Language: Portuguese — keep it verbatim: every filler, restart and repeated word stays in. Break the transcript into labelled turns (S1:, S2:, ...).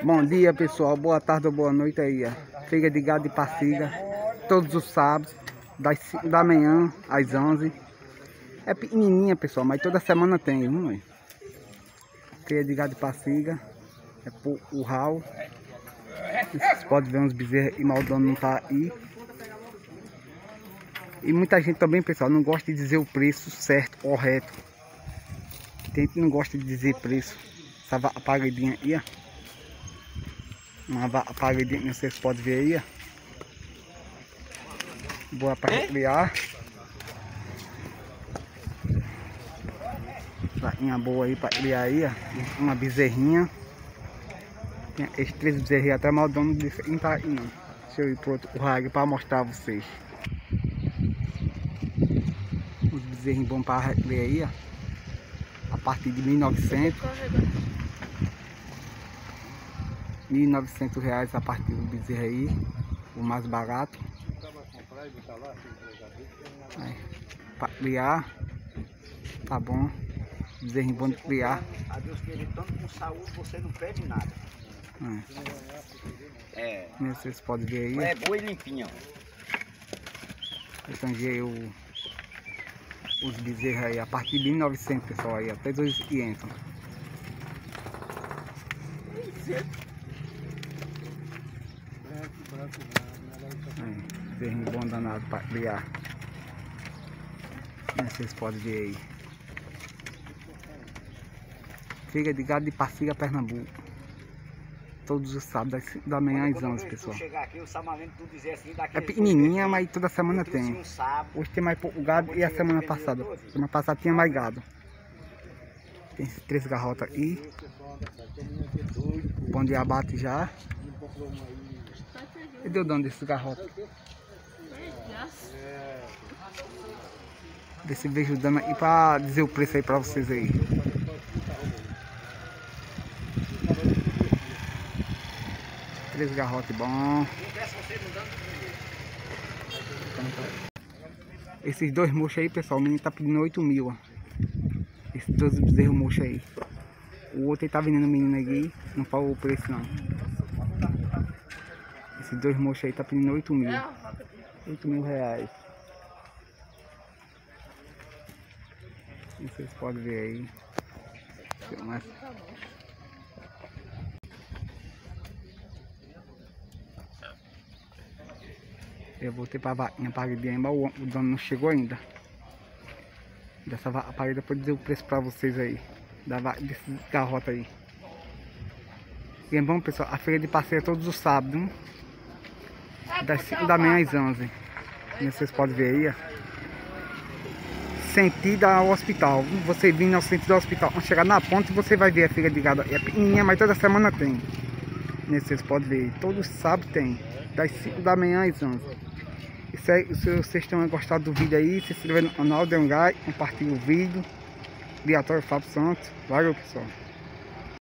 S1: Bom dia, pessoal, boa tarde ou boa noite aí, ó. Feira de gado de Paciga, todos os sábados, das cinco da manhã às onze. É pequenininha, pessoal, mas toda semana tem, viu? Feira de gado de Paciga, é por o Raul. Vocês podem ver uns bezerros e mal dono não tá aí. E muita gente também, pessoal, não gosta de dizer o preço certo, correto. Tem gente que não gosta de dizer preço. Essa vaca pagadinha aí, ó. Uma vaca pagadinha, vocês podem ver aí, ó. Boa para criar. Vaquinha boa aí para criar aí, ó. Uma bezerrinha. Tem esses três bezerrinhos até mal dono desse não tá aí não. Deixa eu ir pro outro rag para mostrar a vocês. Os bezerrinhos bons para criar aí, ó. A partir de mil e novecentos. mil e novecentos reais a partir do bezerro aí, o mais barato. É, para criar, tá bom. Bezerrinho bom de criar.
S2: A Deus querer, tanto com saúde você não perde nada.
S1: É.
S2: É.
S1: Vocês podem ver aí.
S2: É boa e limpinha.
S1: Eu tanguei o, os bezerros aí a partir de mil e novecentos, pessoal, aí até dois mil e quinhentos. É, bezerrinho bom danado para criar. Vocês podem ver aí. Feira de gado de Paciga, Pernambuco. Todos os sábados, das cinco da manhã às onze, pessoal. É pequenininha, mas toda semana tem. Hoje tem mais pouco gado e a semana passada. Semana passada tinha mais gado. Tem esses três garrotas aqui. Pão de abate já. E deu dono desses garrotas? Desse vejo dando aí pra dizer o preço aí pra vocês aí. Três garrotes bom. Esses dois mochos aí, pessoal, o menino tá pedindo oito mil, ó. Esses dois bezerros mochos aí. O outro aí tá vendendo o menino aqui, não falou o preço não. Esses dois mochos aí tá pedindo oito mil. oito mil reais. Vocês podem ver aí. Eu voltei pra vaquinha pagadinha, mas o, o dono não chegou ainda. Dessa vaca parida para dizer o preço pra vocês aí. Da vaca, desses garrotas aí. E é bom, pessoal, a feira de Paciga é todos os sábados. Hein? Das cinco da manhã às onze. Como vocês podem ver aí, ó. Sentido ao hospital. Você vindo ao sentido do hospital. Quando chegar na ponte, você vai ver a feira de gado. É pequenininha, mas toda semana tem. Vocês podem ver. Todos os sábados tem. Das cinco da manhã às onze. Isso aí, se vocês tenham gostado do vídeo aí, se inscreva no canal, dê um like, compartilhe o vídeo. Criatório Fábio Santos. Valeu, pessoal.